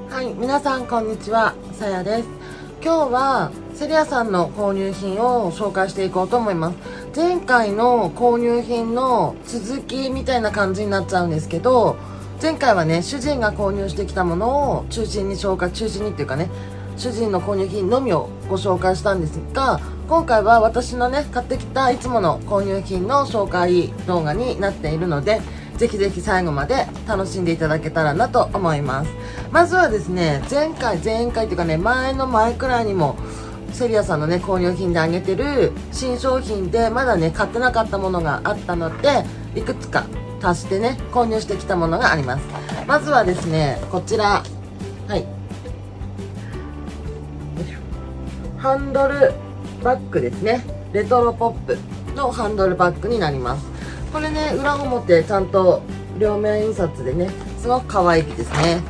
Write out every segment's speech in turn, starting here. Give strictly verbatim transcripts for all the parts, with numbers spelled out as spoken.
はい、皆さんこんにちは、さやです。今日はセリアさんの購入品を紹介していこうと思います。前回の購入品の続きみたいな感じになっちゃうんですけど、前回はね、主人が購入してきたものを中心に紹介、中心にっていうかね、主人の購入品のみをご紹介したんですが、今回は私のね、買ってきたいつもの購入品の紹介動画になっているので、ぜひぜひ最後まで楽しんでいただけたらなと思います。まずはですね、前回、前回というかね、前の前くらいにも、セリアさんのね、購入品であげてる新商品で、まだね、買ってなかったものがあったので、いくつか足してね、購入してきたものがあります。まずはですね、こちら。はい。ハンドルバッグですね。レトロポップのハンドルバッグになります。これね、裏表ちゃんと両面印刷でね、すごく可愛いですね。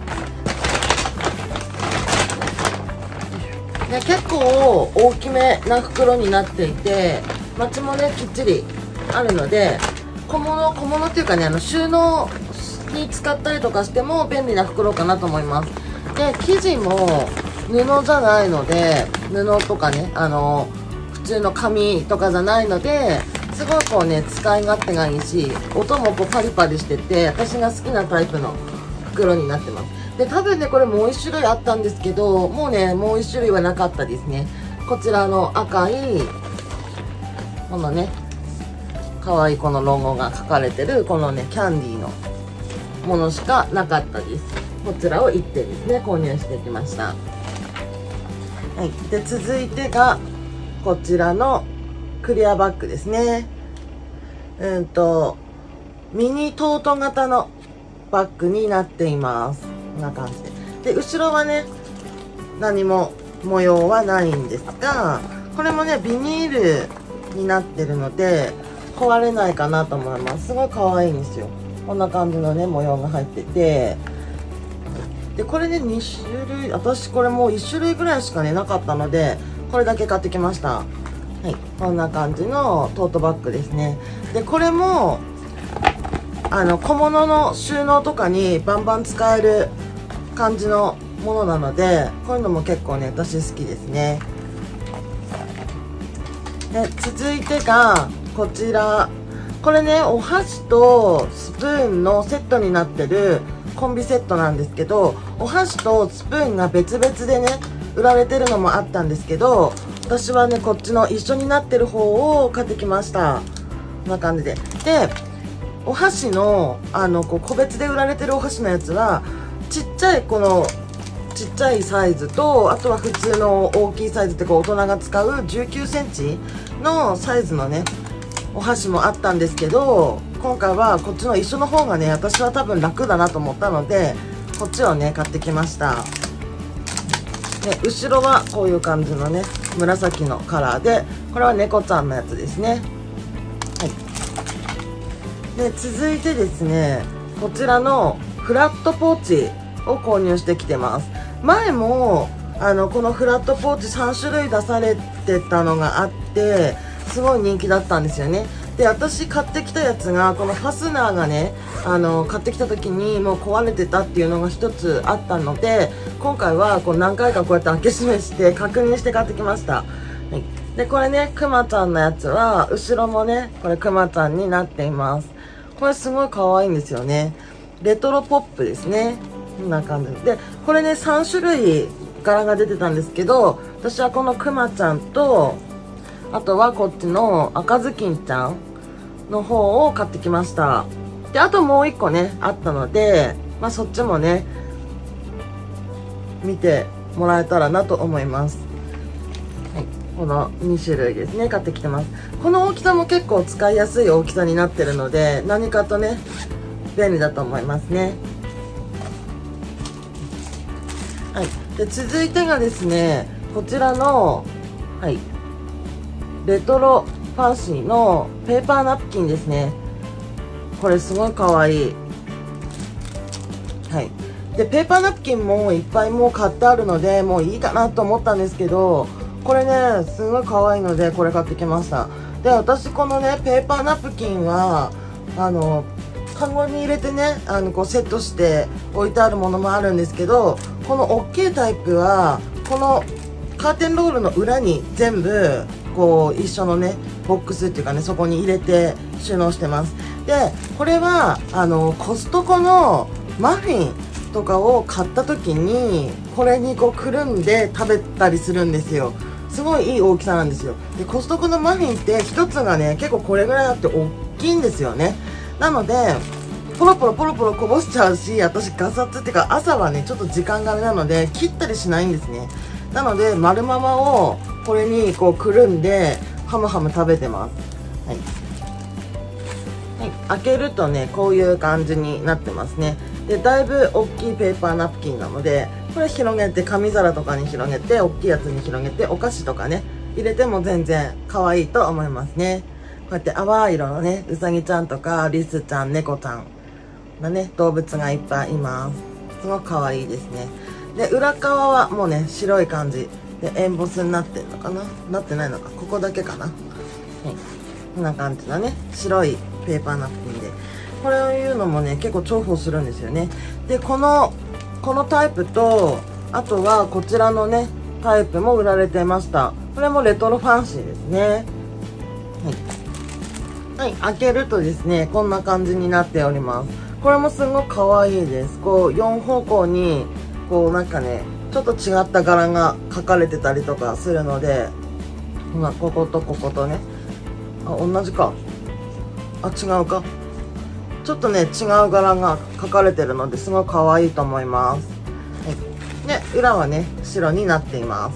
ね、結構大きめな袋になっていて、マチもね、きっちりあるので、小物、小物っていうかね、あの収納に使ったりとかしても便利な袋かなと思います。で、生地も布じゃないので、布とかね、あの、普通の紙とかじゃないので、すごいこうね、使い勝手がいいし、音もこうパリパリしてて、私が好きなタイプの袋になってます。で、多分ね、これもう一種類あったんですけど、もうね、もう一種類はなかったですね。こちらの赤い、このね、可愛いこのロゴが書かれてる、このね、キャンディーのものしかなかったです。こちらをいってんですね、購入してきました。はい。で、続いてが、こちらのクリアバッグですね。うんと、ミニトート型のバッグになっています。こんな感じで。で、後ろはね、何も模様はないんですが、これもね、ビニールになってるので、壊れないかなと思います。すごい可愛いんですよ。こんな感じのね、模様が入ってて。で、これね、に種類、私これもういっ種類ぐらいしかね、なかったので、これだけ買ってきました。はい。こんな感じのトートバッグですね。で、これも、あの、小物の収納とかにバンバン使える感じのものなので、こういうのも結構ね、私好きですね。で、続いてが、こちら。これね、お箸とスプーンのセットになってるコンビセットなんですけど、お箸とスプーンが別々でね、売られてるのもあったんですけど、私はね、こっちの一緒になってる方を買ってきました。こんな感じで。で、お箸の、あの、こう、個別で売られてるお箸のやつは、ちっちゃい、この、ちっちゃいサイズと、あとは普通の大きいサイズってこう、大人が使うじゅうきゅうセンチのサイズのね、お箸もあったんですけど、今回はこっちの一緒の方がね、私は多分楽だなと思ったので、こっちをね、買ってきました。で、後ろはこういう感じのね、紫のカラーで、これは猫ちゃんのやつですね。はい。で、続いてですね、こちらのフラットポーチを購入してきてます。前も、あの、このフラットポーチさん種類出されてたのがあって、すごい人気だったんですよね。で、私買ってきたやつが、このファスナーがね、あの、買ってきた時にもう壊れてたっていうのが一つあったので、今回はこう何回かこうやって開け閉めして確認して買ってきました。はい。で、これね、くまちゃんのやつは、後ろもね、これくまちゃんになっています。これすごい可愛いんですよね。レトロポップですね。こんな感じで。これね、さん種類柄が出てたんですけど、私はこのくまちゃんと、あとはこっちの赤ずきんちゃんの方を買ってきました。で、あともう一個ね、あったので、まあそっちもね、見てもらえたらなと思います。はい。このに種類ですね、買ってきてます。この大きさも結構使いやすい大きさになってるので、何かとね、便利だと思いますね。はい。で、続いてがですね、こちらの、はい。レトロファンシーのペーパーナプキンですね。これすごい可愛い。はい。で、ペーパーナプキンもいっぱいもう買ってあるので、もういいかなと思ったんですけど、これね、すごい可愛いので、これ買ってきました。で、私このね、ペーパーナプキンは、あの、カゴに入れてね、あの、こうセットして置いてあるものもあるんですけど、 この大きいタイプはこのカーテンロールの裏に全部こう一緒のねボックスっていうかね、そこに入れて収納してます。でこれはあのコストコのマフィンとかを買った時にこれにこうくるんで食べたりするんですよ。すごいいい大きさなんですよ。でコストコのマフィンって一つがね結構これぐらいあって大きいんですよね。なのでポロポロポロポロこぼしちゃうし、私ガサツっていうか朝はねちょっと時間があれなので切ったりしないんですね。なので丸ままをこれにこうくるんでハムハム食べてます。はい、はい、開けるとねこういう感じになってますね。でだいぶ大きいペーパーナプキンなので、これ広げて紙皿とかに広げて大きいやつに広げてお菓子とかね入れても全然可愛いと思いますね。こうやって淡い色のねうさぎちゃんとかリスちゃん、猫ちゃんのね動物がいっぱいいます。すごく可愛いですね。で裏側はもうね白い感じでエンボスになってるのかな、なってないのか、ここだけかな。はい、こんな感じのね白いペーパーナプキンで、これを言うのもね結構重宝するんですよね。でこのこのタイプとあとはこちらのねタイプも売られてました。これもレトロファンシーですね。はい、はい、開けるとですねこんな感じになっております。これもすごく可愛いです。こうよん方向にこうなんかねちょっと違った柄が描かれてたりとかするので、ほらこことこことね、あ同じか、あ違うか、ちょっとね違う柄が描かれてるのですごく可愛いと思います。はい、で裏はね白になっています。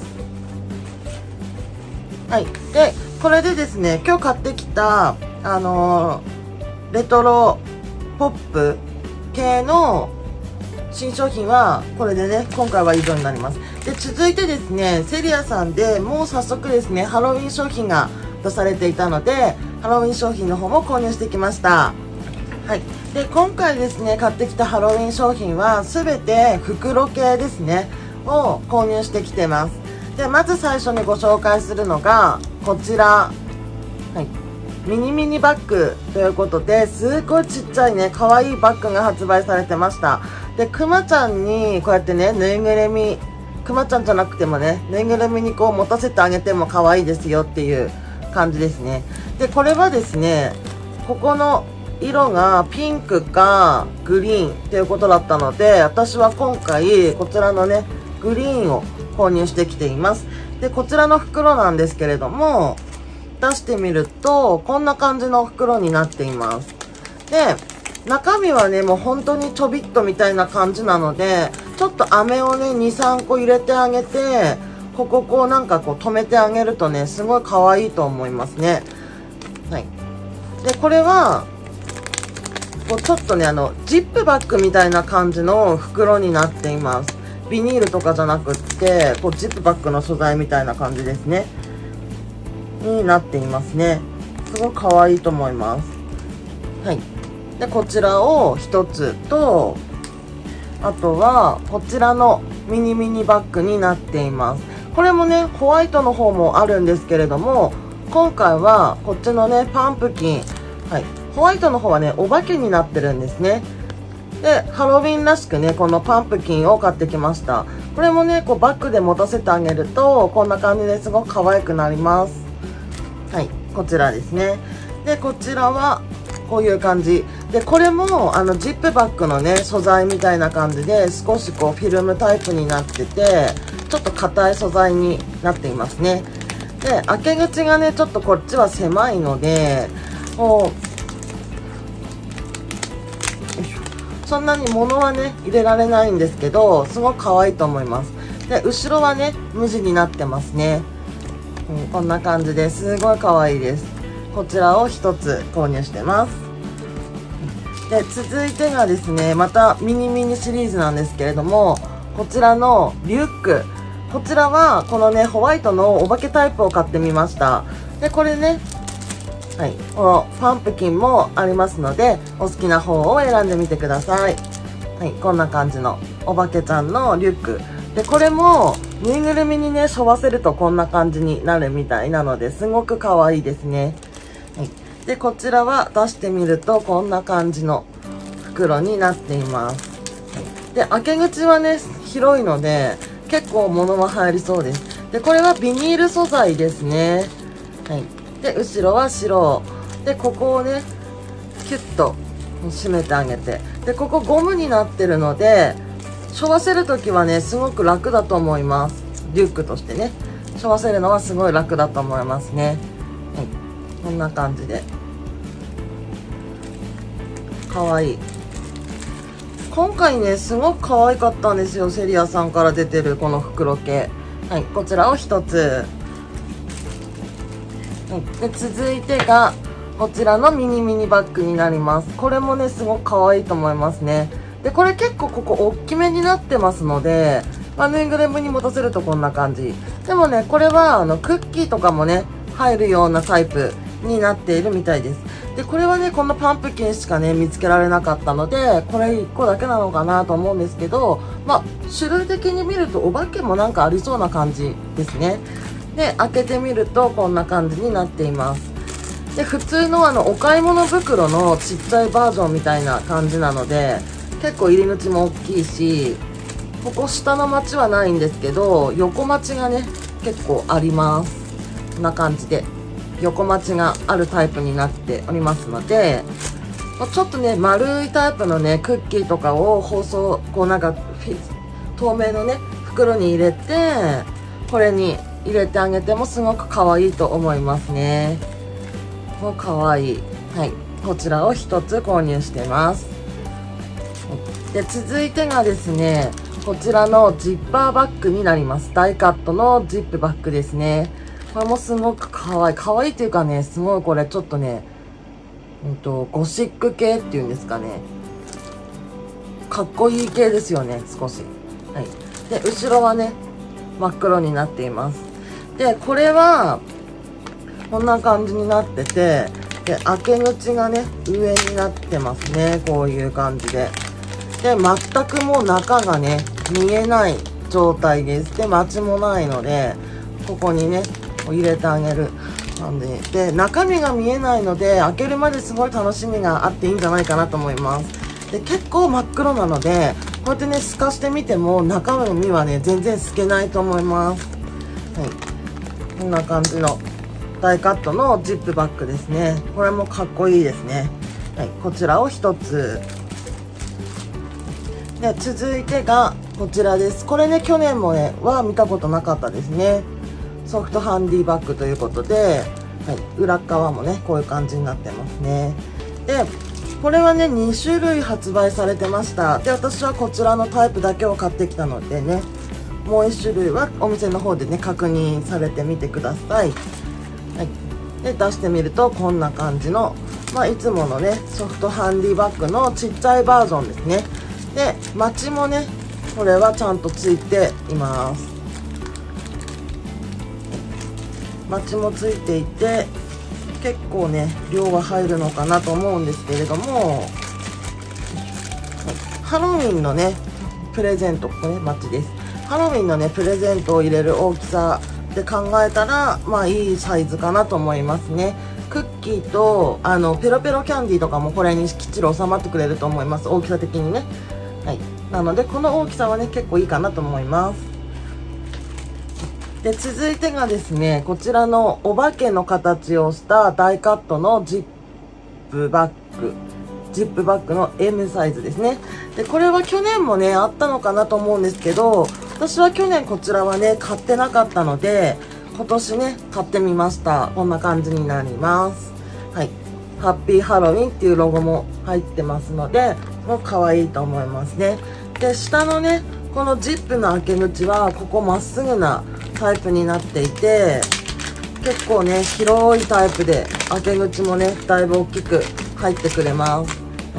はい、でこれでですね今日買ってきたあのー、レトロポップ系の新商品はこれでね今回は以上になります。で続いてですねセリアさんでもう早速ですねハロウィン商品が出されていたのでハロウィン商品の方も購入してきました。はい、で今回ですね買ってきたハロウィン商品は全て袋系ですねを購入してきてます。でまず最初にご紹介するのがこちら、はい、ミニミニバッグということですごいちっちゃいね可愛いバッグが発売されてました。でくまちゃんにこうやってねぬいぐるみ、くまちゃんじゃなくてもねぬいぐるみにこう持たせてあげても可愛いですよっていう感じですね。でこれはですねここの色がピンクかグリーンっていうことだったので、私は今回こちらのねグリーンを購入してきています。でこちらの袋なんですけれども出してみるとこんな感じの袋になっています。で中身はねもう本当にちょびっとみたいな感じなので、ちょっと飴をねにさんこ入れてあげてこここうなんかこう止めてあげるとねすごい可愛いと思いますね。はい、でこれはこうちょっとねあのジップバッグみたいな感じの袋になっています。ビニールとかじゃなくってこうジップバッグの素材みたいな感じですねになっていますね。すごい可愛いと思います。はい、でこちらをひとつと、あとはこちらのミニミニバッグになっています。これもねホワイトの方もあるんですけれども、今回はこっちのねパンプキン、はい、ホワイトの方はねお化けになってるんですね。でハロウィンらしくねこのパンプキンを買ってきました。これもねこうバッグで持たせてあげるとこんな感じですごく可愛くなります。はい、こちらですね。でこちらはこういう感じで、これもあのジップバッグのね素材みたいな感じで少しこうフィルムタイプになっててちょっと硬い素材になっていますね。で開け口がねちょっとこっちは狭いのでこうそんなに物はね入れられないんですけどすごく可愛いと思います。で後ろはね無地になってますね。うん、こんな感じですごい可愛いです。こちらをひとつ購入してます。で続いてがですねまたミニミニシリーズなんですけれども、こちらのリュック、こちらはこのねホワイトのお化けタイプを買ってみました。でこれね、はい、このパンプキンもありますのでお好きな方を選んでみてください。はい、こんな感じのお化けちゃんのリュックで、これもぬいぐるみにね背負わせるとこんな感じになるみたいなのですごく可愛いですね。はい、でこちらは出してみるとこんな感じの袋になっています。はい、で開け口はね広いので結構物は入りそうです。でこれはビニール素材ですね。はい、で後ろは白で、ここをねキュッと締めてあげて、でここゴムになってるので背負わせる時はねすごく楽だと思います。リュックとしてね背負わせるのはすごい楽だと思いますね。はい、こんな感じでかわいい。今回ねすごく可愛かったんですよ、セリアさんから出てるこの袋系。はい、こちらをひとつ。はい、で続いてがこちらのミニミニバッグになります。これもねすごく可愛いと思いますね。でこれ結構ここ大きめになってますので、まあ、ぬいぐるみに持たせるとこんな感じ。でもねこれはあのクッキーとかもね入るようなタイプになっているみたいです。でこれはねこのパンプキンしかね見つけられなかったので、これいっこだけなのかなと思うんですけど、まあ種類的に見るとお化けもなんかありそうな感じですね。で開けてみるとこんな感じになっています。で普通のあのお買い物袋のちっちゃいバージョンみたいな感じなので、結構入り口も大きいし、ここ下の町はないんですけど横町がね結構あります。こんな感じで横町があるタイプになっておりますので、ちょっとね丸いタイプのねクッキーとかを包装こうなんか透明のね袋に入れてこれに入れてあげてもすごく可愛いと思いますね。もう可愛い。はい、こちらをひとつ購入してます。で続いてがですねこちらのジッパーバッグになります。ダイカットのジップバッグですね。これもすごく可愛い。可愛いというかね、すごいこれちょっとね、うんと、ゴシック系っていうんですかね。かっこいい系ですよね、少し。はい。で、後ろはね、真っ黒になっています。で、これは、こんな感じになってて、で、開け口がね、上になってますね。こういう感じで。で、全くもう中がね、見えない状態です。で、マチもないので、ここにね、入れてあげる感じで、中身が見えないので開けるまですごい楽しみがあっていいんじゃないかなと思います。で結構真っ黒なのでこうやってね透かしてみても中身はね全然透けないと思います。はい、こんな感じのダイカットのジップバッグですね。これもかっこいいですね。はい、こちらをひとつで、続いてがこちらです。これね去年もねは見たことなかったですね。ソフトハンディバッグということで、はい、裏側もねこういう感じになってますね。でこれはねに種類発売されてました。で私はこちらのタイプだけを買ってきたのでね、もういち種類はお店の方でね確認されてみてください。はい、で出してみるとこんな感じの、まあ、いつものねソフトハンディバッグのちっちゃいバージョンですね。でマチもねこれはちゃんとついています。マチもついていて結構ね量は入るのかなと思うんですけれども、ハロウィンのねプレゼント、これマチです。ハロウィンのねプレゼントを入れる大きさで考えたらまあいいサイズかなと思いますね。クッキーとあのペロペロキャンディーとかもこれにきっちり収まってくれると思います、大きさ的にね。はい、なのでこの大きさはね結構いいかなと思います。で続いてがですねこちらのお化けの形をしたダイカットのジップバッグジップバッグの エム サイズですね。でこれは去年もねあったのかなと思うんですけど、私は去年こちらはね買ってなかったので今年ね買ってみました。こんな感じになります。はい、ハッピーハロウィンっていうロゴも入ってますのでもう可愛いと思いますね。で下のねこのジップの開け口はここまっすぐなタイプになっていて結構ね広いタイプで開け口もねだいぶ大きく入ってくれます。はい、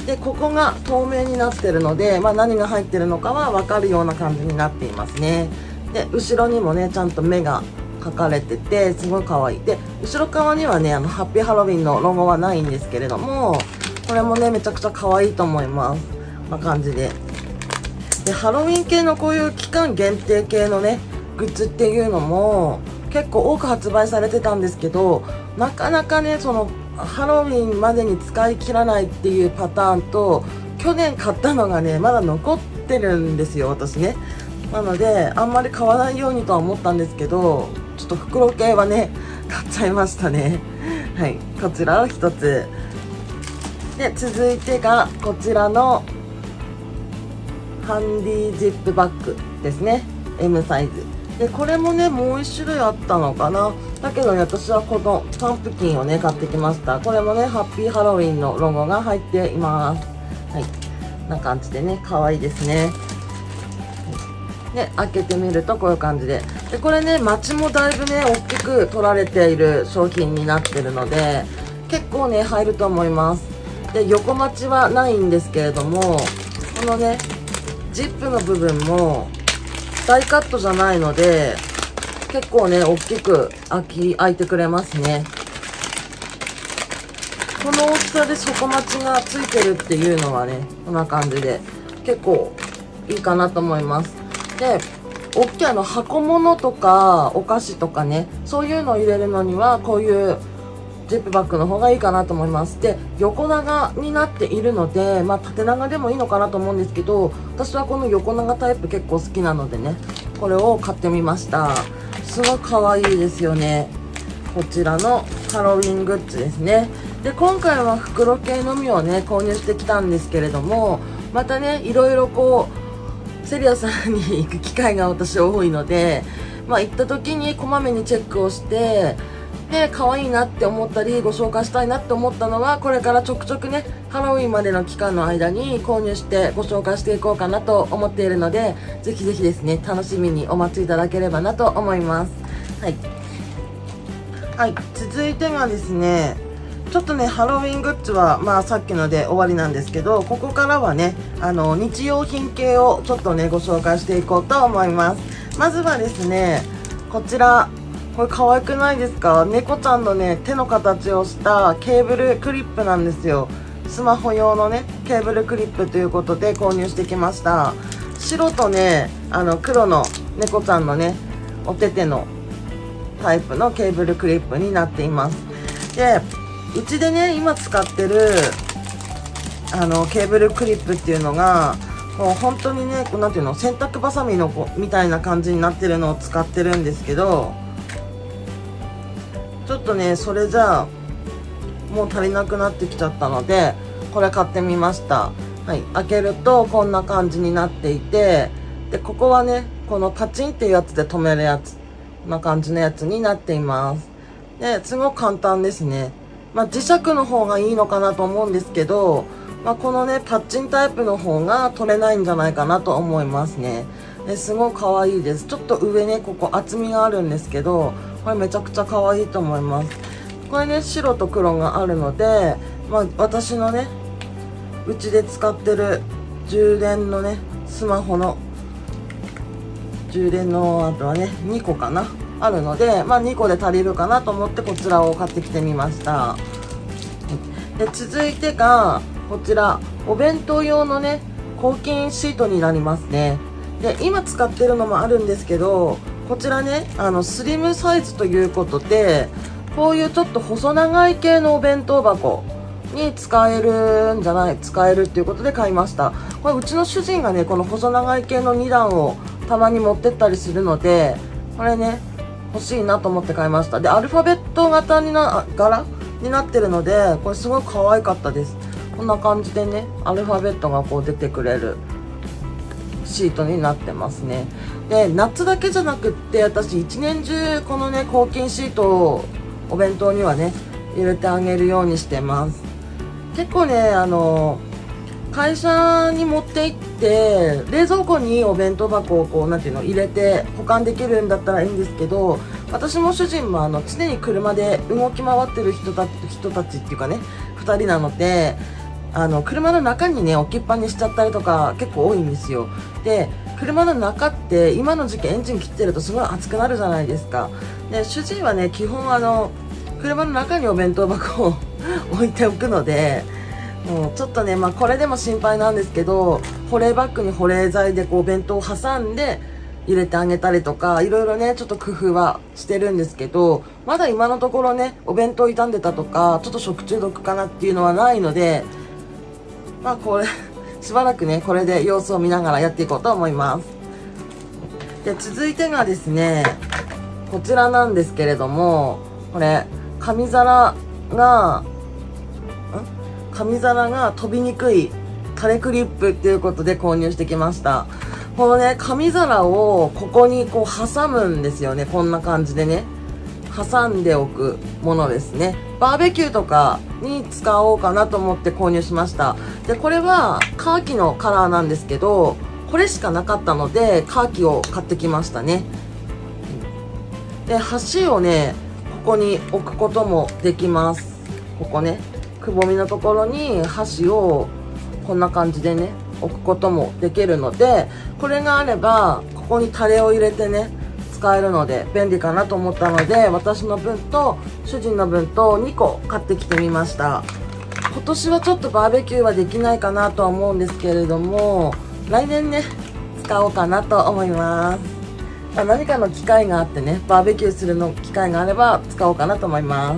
でここが透明になってるので、まあ、何が入ってるのかは分かるような感じになっていますね。で後ろにもねちゃんと目が描かれててすごい可愛い。で後ろ側にはねあのハッピーハロウィンのロゴはないんですけれども、これもねめちゃくちゃ可愛いと思います。こんな感じででハロウィン系のこういう期間限定系のねグッズっていうのも結構多く発売されてたんですけど、なかなかねそのハロウィンまでに使い切らないっていうパターンと、去年買ったのがねまだ残ってってるんですよ、私ね。なのであんまり買わないようにとは思ったんですけど、ちょっと袋系はね買っちゃいましたね。はい、こちらをひとつで、続いてがこちらのハンディジップバッグですね、 エム サイズで、これもねもういち種類あったのかな。だけどね、私はこのパンプキンをね買ってきました。これもねハッピーハロウィンのロゴが入っています。はい、こんな感じでね可愛いですね。で開けてみるとこういう感じで、でこれね町もだいぶね大きく取られている商品になってるので、結構ね入ると思います。で横待ちはないんですけれども、このねジップの部分も大カットじゃないので、結構ね大きく開き開いてくれますね。この大きさで底待ちがついてるっていうのはね、こんな感じで結構いいかなと思います。で大きいあの箱物とかお菓子とかね、そういうのを入れるのにはこういうジップバッグの方がいいかなと思います。で横長になっているので、まあ縦長でもいいのかなと思うんですけど、私はこの横長タイプ結構好きなのでね、これを買ってみました。すごい可愛いですよね。こちらのハロウィングッズですね。で今回は袋系のみをね購入してきたんですけれども、またねいろいろこうセリアさんに行く機会が私多いので、まあ行った時にこまめにチェックをして、で可愛いなって思ったりご紹介したいなって思ったのは、これからちょくちょくねハロウィンまでの期間の間に購入してご紹介していこうかなと思っているので、ぜひぜひですね楽しみにお待ちいただければなと思います。はい、はい、続いてがですね、ちょっとねハロウィングッズはまあさっきので終わりなんですけど、ここからはねあの日用品系をちょっとねご紹介していこうと思います。まずはですね、こちらこれ可愛くないですか？猫ちゃんのね手の形をしたケーブルクリップなんですよ。スマホ用のねケーブルクリップということで購入してきました。白とねあの黒の猫ちゃんのねお手手のタイプのケーブルクリップになっています。でうちでね今使ってるあのケーブルクリップっていうのがもう本当にねなんていうの、洗濯バサミのこみたいな感じになってるのを使ってるんですけど、ちょっとねそれじゃあもう足りなくなってきちゃったので、これ買ってみました。はい、開けるとこんな感じになっていて、でここはねこのパチンっていうやつで止めるやつ、こんな感じのやつになっています。ですごく簡単ですね。まあ、磁石の方がいいのかなと思うんですけど、まあ、このねパッチンタイプの方が取れないんじゃないかなと思いますね。ですごく可愛いです。ちょっと上ねここ厚みがあるんですけど、これめちゃくちゃ可愛いと思います。これね白と黒があるので、まあ、私のねうちで使ってる充電のねスマホの充電のあとはねにこかなあるので、まあ、にこで足りるかなと思ってこちらを買ってきてみました。で続いてがこちらお弁当用のね抗菌シートになりますね。で今使ってるのもあるんですけど、こちらねあのスリムサイズということで、こういうちょっと細長い系のお弁当箱に使えるんじゃない使えるっていうことで買いました。これうちの主人がねこの細長い系のにだんをたまに持ってったりするので、これね欲しいなと思って買いました。でアルファベット型にな柄になってるので、これすごい可愛かったです。こんな感じでねアルファベットがこう出てくれるシートになってますね。で夏だけじゃなくって私一年中このね抗菌シートをお弁当にはね入れてあげるようにしてます。結構ねあの会社に持って行って冷蔵庫にお弁当箱をこうなんていうの入れて保管できるんだったらいいんですけど、私も主人もあの常に車で動き回ってる人た人たちっていうかねふたりなので、あの車の中にね置きっぱにしちゃったりとか結構多いんですよ。で車の中って今の時期エンジン切ってるとすごい暑くなるじゃないですか。で主人はね基本あの車の中にお弁当箱を置いておくので、もうちょっとねまあこれでも心配なんですけど、保冷バッグに保冷剤でこうお弁当を挟んで入れてあげたりとかいろいろねちょっと工夫はしてるんですけど、まだ今のところねお弁当傷んでたとかちょっと食中毒かなっていうのはないので、まあこれしばらくね、これで様子を見ながらやっていこうと思います。で、続いてがですね、こちらなんですけれども、これ、紙皿が、ん紙皿が飛びにくい垂れクリップっていうことで購入してきました。このね、紙皿をここにこう挟むんですよね。こんな感じでね。挟んでおくものですね。バーベキューとかに使おうかなと思って購入しました。で、これはカーキのカラーなんですけど、これしかなかったので、カーキを買ってきましたね。で、箸をね、ここに置くこともできます。ここね、くぼみのところに箸をこんな感じでね、置くこともできるので、これがあれば、ここにタレを入れてね、使えるので便利かなと思ったので、私の分と主人の分とにこ買ってきてみました。今年はちょっとバーベキューはできないかなとは思うんですけれども、来年ね、使おうかなと思います。何かの機会があってね、バーベキューするの機会があれば使おうかなと思います。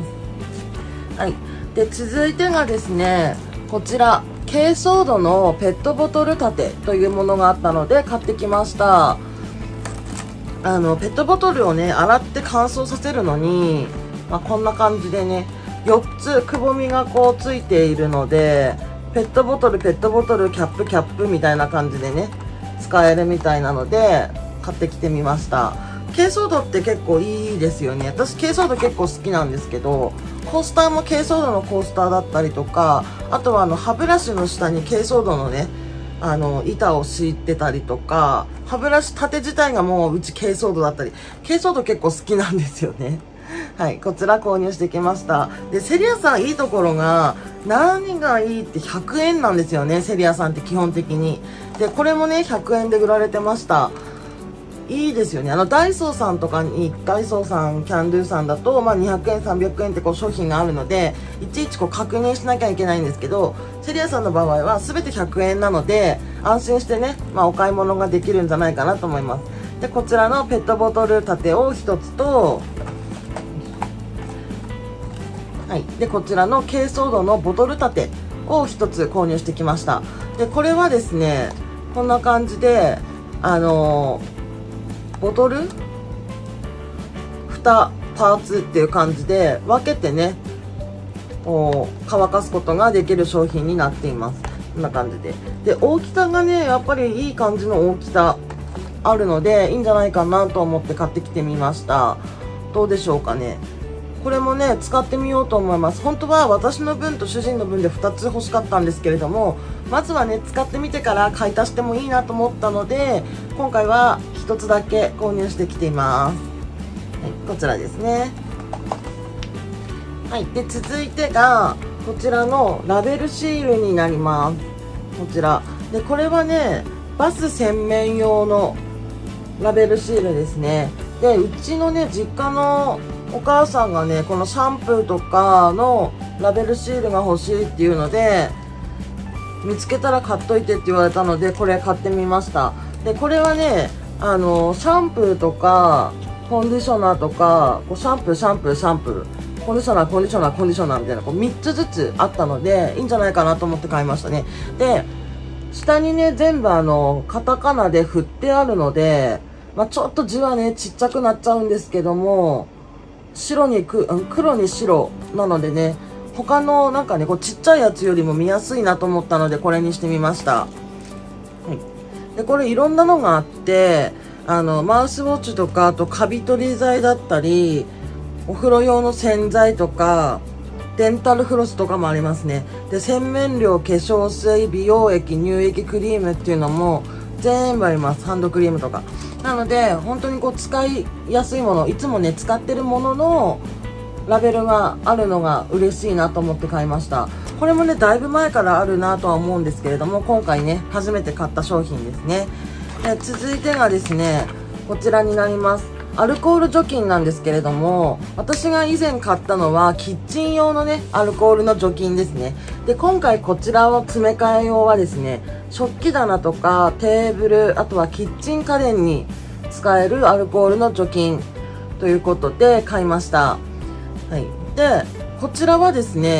はい。で、続いてがですね、こちら、珪藻土のペットボトル立てというものがあったので買ってきました。あの、ペットボトルをね、洗って乾燥させるのに、まあ、こんな感じでね、よっつくぼみがこうついているので、ペットボトル、ペットボトル、キャップ、キャップみたいな感じでね、使えるみたいなので、買ってきてみました。珪藻土って結構いいですよね。私、珪藻土結構好きなんですけど、コースターも珪藻土のコースターだったりとか、あとはあの、歯ブラシの下に珪藻土のね、あの、板を敷いてたりとか、歯ブラシ立て自体がもううち珪藻土だったり、珪藻土結構好きなんですよね。はい、こちら購入してきました。で、セリアさんいいところが、何がいいってひゃくえんなんですよね、セリアさんって基本的に。で、これもね、ひゃくえんで売られてました。いいですよね。あの、ダイソーさんとかに、ダイソーさん、キャンドゥさんだと、まあ、にひゃくえん、さんびゃくえんってこう商品があるので、いちいちこう確認しなきゃいけないんですけど、セリアさんの場合は全てひゃくえんなので、安心してね、まあ、お買い物ができるんじゃないかなと思います。で、こちらのペットボトル立てをひとつと、はい。で、こちらの珪藻土のボトル立てをひとつ購入してきました。で、これはですね、こんな感じで、あのー、ボトルにパーツっていう感じで分けてね、こう乾かすことができる商品になっています。こんな感じで。で、大きさがね、やっぱりいい感じの大きさあるので、いいんじゃないかなと思って買ってきてみました。どうでしょうかね。これもね、使ってみようと思います。本当は私の分と主人の分でふたつ欲しかったんですけれども、まずはね、使ってみてから買い足してもいいなと思ったので、今回はひとつだけ購入してきています。はい、こちらですね。はい。で、続いてが、こちらのラベルシールになります。こちら。で、これはね、バス洗面用のラベルシールですね。で、うちのね、実家のお母さんがね、このシャンプーとかのラベルシールが欲しいっていうので、見つけたら買っといてって言われたので、これ買ってみました。で、これはね、あの、シャンプーとか、コンディショナーとか、こうシャンプー、シャンプー、シャンプー、コンディショナー、コンディショナー、コンディショナーみたいな、こうみっつずつあったので、いいんじゃないかなと思って買いましたね。で、下にね、全部あの、カタカナで振ってあるので、まあ、ちょっと字はね、ちっちゃくなっちゃうんですけども、白にく、黒に白なのでね、他のなんかね、こうちっちゃいやつよりも見やすいなと思ったので、これにしてみました。はい。で、これいろんなのがあって、あの、マウスウォッチとか、あとカビ取り剤だったり、お風呂用の洗剤とか、デンタルフロスとかもありますね。で、洗面料、化粧水、美容液、乳液、クリームっていうのも全部あります。ハンドクリームとか。なので、本当にこう使いやすいもの、いつもね、使ってるもののラベルがあるのが嬉しいなと思って買いました。これもね、だいぶ前からあるなとは思うんですけれども、今回ね、初めて買った商品ですね。で、続いてがですね、こちらになります。アルコール除菌なんですけれども、私が以前買ったのはキッチン用のね、アルコールの除菌ですね。で、今回こちらを詰め替え用はですね、食器棚とかテーブル、あとはキッチン家電に使えるアルコールの除菌ということで買いました。はい。で、こちらはですね、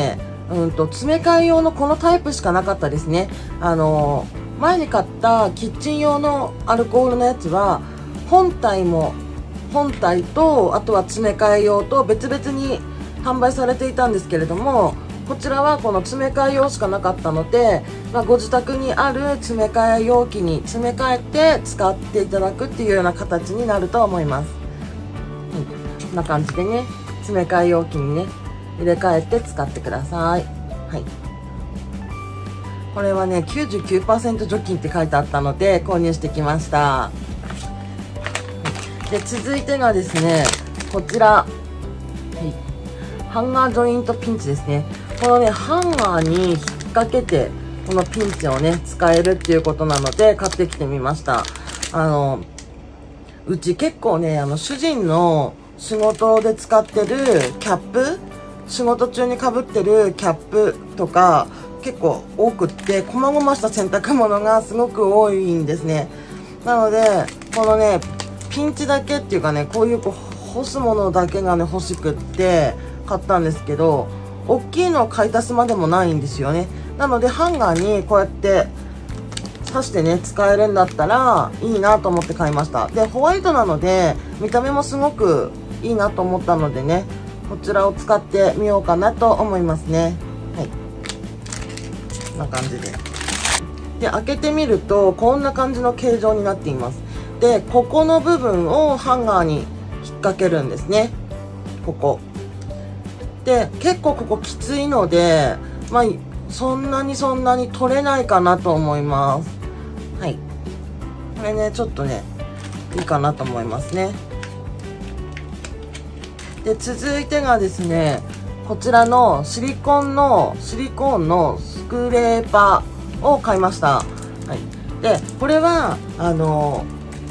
うんと詰め替え用のこのタイプしかなかったですね。あの前に買ったキッチン用のアルコールのやつは本体も本体とあとは詰め替え用と別々に販売されていたんですけれども、こちらはこの詰め替え用しかなかったので、まあ、ご自宅にある詰め替え容器に詰め替えて使っていただくっていうような形になると思います。うん、こんな感じでね、詰め替え容器にね入れ替えて使ってください。はい、これはね きゅうじゅうきゅうパーセント 除菌って書いてあったので購入してきました。で続いてがですね、こちら、はい、ハンガージョイントピンチですね。このねハンガーに引っ掛けてこのピンチをね使えるっていうことなので買ってきてみました。あのうち結構ね、あの主人の仕事で使ってるキャップ、仕事中にかぶってるキャップとか結構多くって、細々した洗濯物がすごく多いんですね。なのでこのねピンチだけっていうかね、こういうこう干すものだけがね欲しくって買ったんですけど、大きいのを買い足すまでもないんですよね。なのでハンガーにこうやって刺してね使えるんだったらいいなと思って買いました。でホワイトなので見た目もすごくいいなと思ったのでね、こちらを使ってみようかなと思いますね。はい、こんな感じで。で開けてみるとこんな感じの形状になっています。でここの部分をハンガーに引っ掛けるんですね。ここで結構ここきついので、まあそんなにそんなに取れないかなと思います。はい、これねちょっとねいいかなと思いますね。で続いてがですね、こちらのシリコンのシリコーンのスクレーパーを買いました。はい、でこれはあの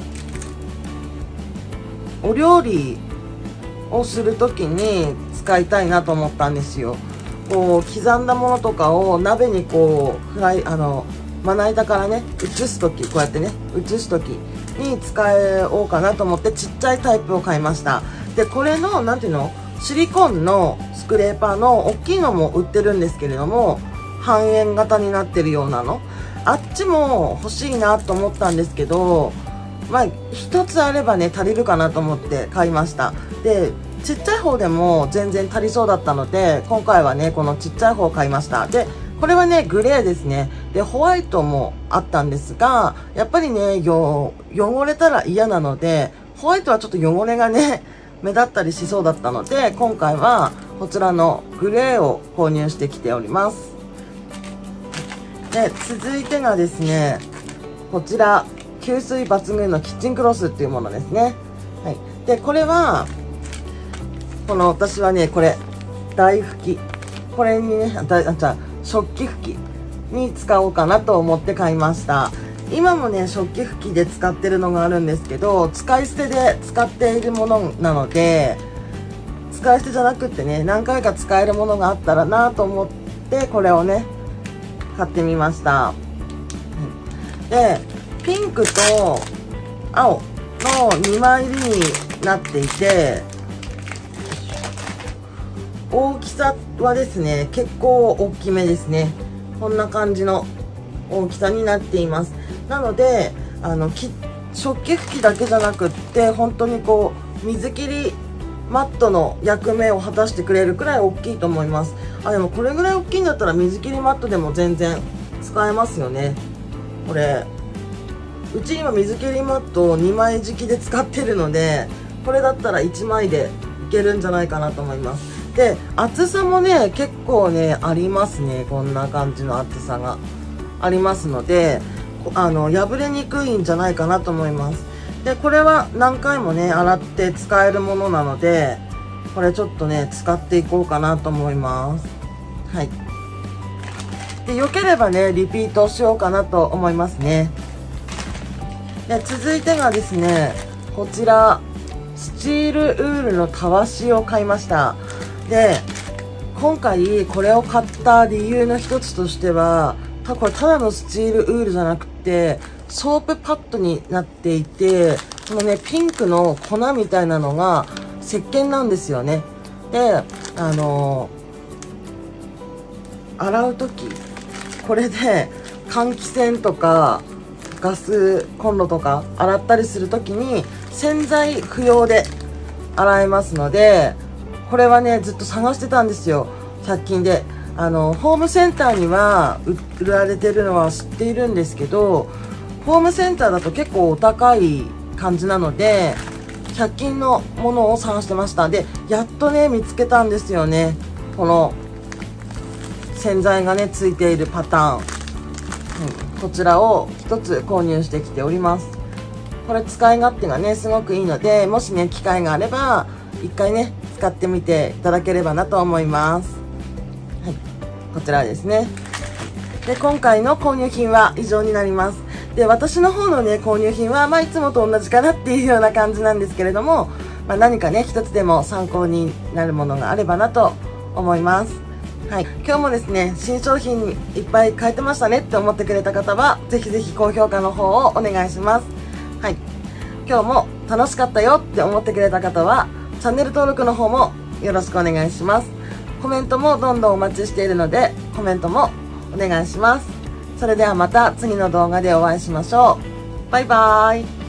お料理をする時に使いたいなと思ったんですよ。こう刻んだものとかを鍋にこうフライあのまな板からね移す時、こうやってね移す時に使おうかなと思ってちっちゃいタイプを買いました。でこれのなんていうの、シリコンのスクレーパーの大きいのも売ってるんですけれども、半円型になってるようなの、あっちも欲しいなと思ったんですけど、まあ一つあればね足りるかなと思って買いました。でちっちゃい方でも全然足りそうだったので今回はねこのちっちゃい方を買いました。でこれはねグレーですね。でホワイトもあったんですが、やっぱりねよ汚れたら嫌なのでホワイトはちょっと汚れがね目立ったりしそうだったので、今回はこちらのグレーを購入してきております。で続いてがですね、こちら吸水抜群のキッチンクロスっていうものですね。はい、でこれはこの私はねこれ台拭き、これにねだあじゃ食器拭きに使おうかなと思って買いました。今もね食器拭きで使ってるのがあるんですけど、使い捨てで使っているものなので、使い捨てじゃなくってね何回か使えるものがあったらなと思ってこれをね買ってみました。でピンクと青のにまい入りになっていて、大きさはですね結構大きめですね。こんな感じの大きさになっています。なのであのき食器拭きだけじゃなくって本当にこう水切りマットの役目を果たしてくれるくらい大きいと思います。あでもこれぐらい大きいんだったら水切りマットでも全然使えますよね。これうち今水切りマットをにまい敷きで使ってるので、これだったらいちまいでいけるんじゃないかなと思います。で厚さもね結構ねありますね。こんな感じの厚さがありますので、あの破れにくいんじゃないかなと思います。でこれは何回もね洗って使えるものなので、これちょっとね使っていこうかなと思います。はい、でよければねリピートしようかなと思いますね。で続いてがですね、こちらスチールウールのたわしを買いました。で今回これを買った理由の一つとしては、たこれただのスチールウールじゃなくてソープパッドになっていて、このねピンクの粉みたいなのが石鹸なんですよね。であの洗う時これで換気扇とかガスコンロとか洗ったりする時に洗剤不要で洗えますので、これはねずっと探してたんですよ、ひゃく均で。あのホームセンターには売られてるのは知っているんですけど、ホームセンターだと結構お高い感じなのでひゃく均のものを探してました。でやっとね見つけたんですよね、この洗剤がねついているパターン、うん、こちらをひとつ購入してきております。これ使い勝手がねすごくいいので、もしね機会があれば一回ね使ってみていただければなと思います。はい、こちらですね。で今回の購入品は以上になります。で私の方のね購入品は、まあ、いつもと同じかなっていうような感じなんですけれども、まあ、何かね一つでも参考になるものがあればなと思います。はい、今日もですね新商品いっぱい買えてましたねって思ってくれた方はぜひぜひ高評価の方をお願いします。はい、今日も楽しかったよって思ってくれた方はチャンネル登録の方もよろしくお願いします。コメントもどんどんお待ちしているのでコメントもお願いします。それではまた次の動画でお会いしましょう。バイバーイ。